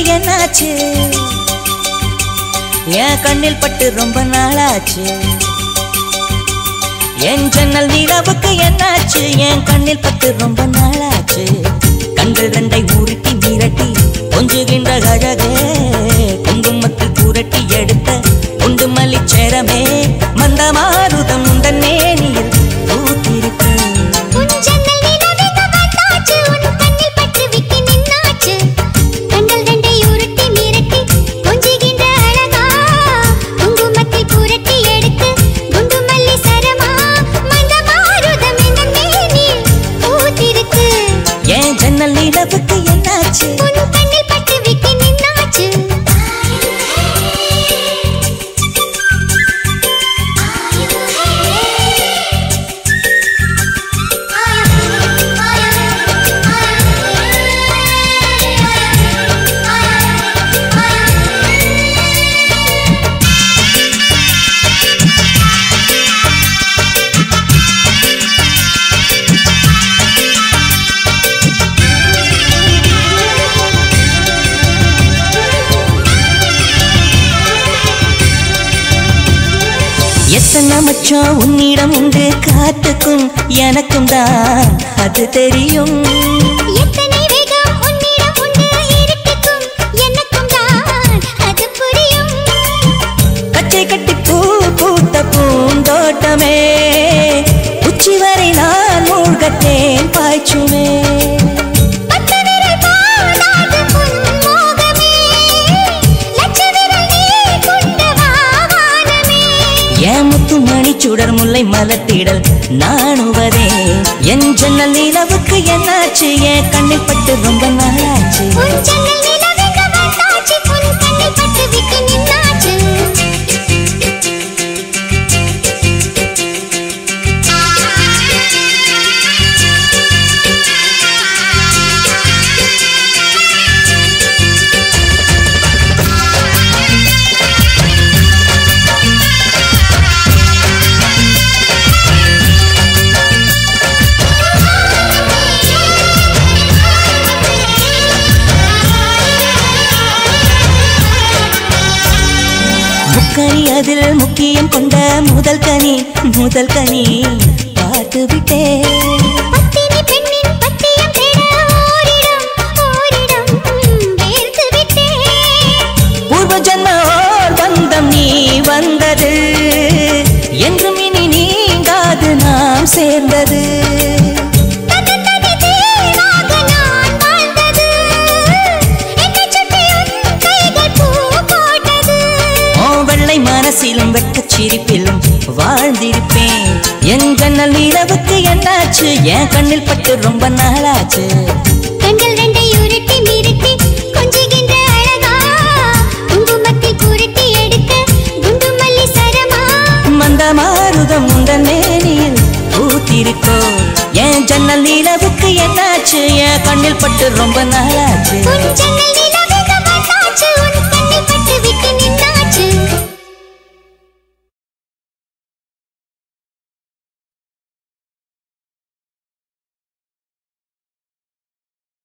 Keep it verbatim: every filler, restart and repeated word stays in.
என்னாச்சு என் கண்ணில் பட்டு ரொம்ப நாளாச்சு என் ஜன்னல் நிலவுக்கு என்னாச்சு என் கண்ணில் பட்டு ரொம்ப நாளாச்சு கண்கள் ரெண்டை உருட்டி மிரட்டி கொஞ்சுகின்ற அழகே குங்குமத்தில் புரட்டி எடுத்த குண்டு மல்லிச்சேரமே மந்த மாருதம் உந்தன் மேனியில் பூத்திருக்கு ஜன்னல் நிலவுக்கு என்னாச்சு உன் கண்ணில் பட்டு விட்டு நின்னாச்சு எத்தனை மச்சம் உன்னிடம் உண்டு காத்துக்கும் எனக்கும் தான் அது தெரியும் எத்தனை வேகம் உன்னிடம் உண்டு இருட்டுக்கும் எனக்கும் தான் அது புரியும் கச்சை கட்டி பூ பூத்த பூந்தோட்டமே உச்சி வரை நான் மூழ்கத்தேன் பாய்ச்சுமே முத்துமணி சுடர் முல்லை மலத்திடல் நாணுவதே என் ஜன்னல் நிலவுக்கு என்னாச்சு என் கண்ணில் பட்டு ரொம்ப நாளாச்சு கனி அதில் முக்கியம் கொண்ட முதல் கனி முதல் கனி பார்த்து விட்டே பத்தினி பெண்ணின் பத்தியம் தேட ஓரிடம் ஓரிடம் வேர்த்து விட்டே பூர்வ ஜன்ம ஓர் பந்தம் நீ வந்தது என்றும் இனி நீங்காது நாம் சேர்ந்தது மனசிலும் வெட்டச் சிரிப்பிலும் வாழ்ந்திருப்பேன் என் ஜன்னல் நிலவுக்கு என்னாச்சு என் கண்ணில் பட்டு ரொம்ப நாளாச்சு கண்கள் ரெண்டை உருட்டி மிரட்டி கொஞ்சுகின்ற அழகா குங்குமத்தில் புரட்டி எடுக்க குண்டு மல்லி சரமா மந்த மாருதம் உந்தன் மேனியில் பூத்திருக்கோ என் ஜன்னல் நிலவுக்கு என்னாச்சு என் கண்ணில் பட்டு ரொம்ப நாளாச்சு உன் ஜன்னல் நிலவுக்கு என்னாச்சு